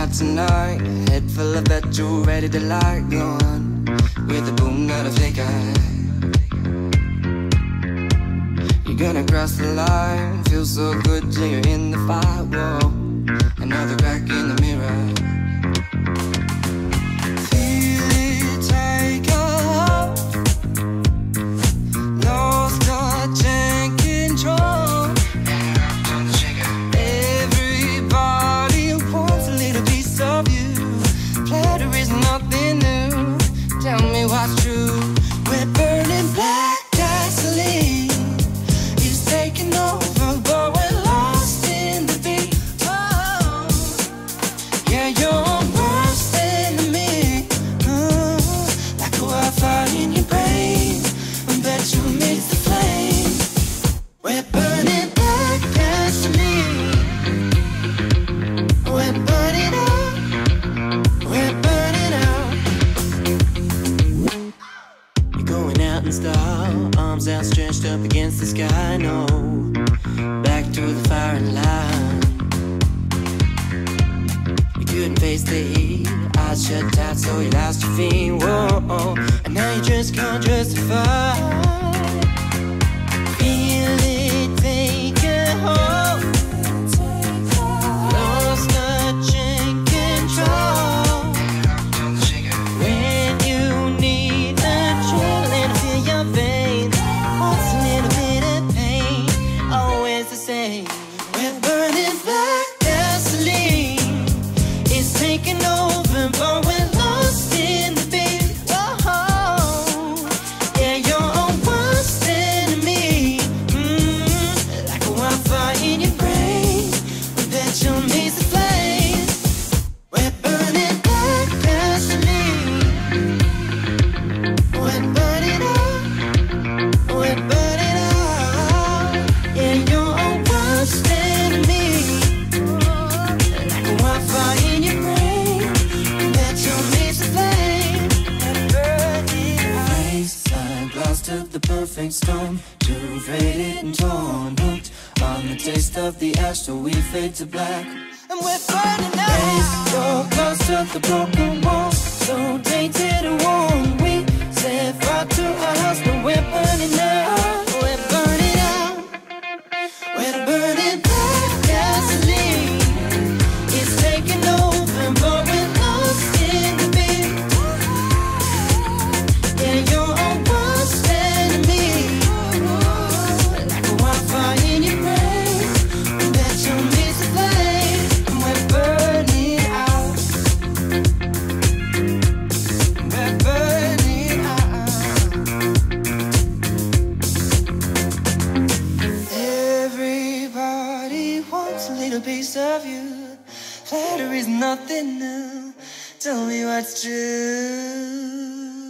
out tonight, head full of petrol, ready to light the on with a boom, not a fake eye. You're gonna cross the line, feel so good till you're in the firewall. Another crack in the mirror. Feel it take off, lost touch and control. Everybody wants a little piece of you. Platter is nothing new. Tell me what's true. We're burning black gasoline. It's taking over, but we're lost in the beat. Oh, yeah, you're worse enemy. Like a wildfire in your brain. I bet you miss the flame. We're burning black gasoline. We're burning out. We're burning out. You're going out in style, arms outstretched up against the sky. No, back to the firing line. You couldn't face the heat, eyes shut tight, so you lost your feet. Whoa, and now you just can't justify. Feel it take a hold. Lost touch and control. When you need a chill and feel your veins, wants a little bit of pain, always the same. We're burning black gasoline. It's taking over, but we're lost in the beat. Oh, yeah, you're a worst enemy. Like a wildfire in your brain. We bet you'll miss the flame. We're burning black gasoline. We're burning out. We're burning out. Yeah, you're a worst enemy. Like a wildfire in your brain. We bet you'll miss the flame. We're burning out. FaceTime blast of the perfect storm. Too faded and torn. Hooked on the taste of the ash till we fade to black. And we're burning out. Raise your close to the broken wall. So tainted and worn. We set fire to our house, but we're burning out. We're burning out. We're burning black gasoline. It's taking over, but we're lost in the beat. Yeah, you're a worst enemy. Like a wildfire in your brain. We bet you'll miss the flame. And we're burning out. We're burning out. Everybody wants a little piece of you. Flattery is nothing new. Tell me what's true.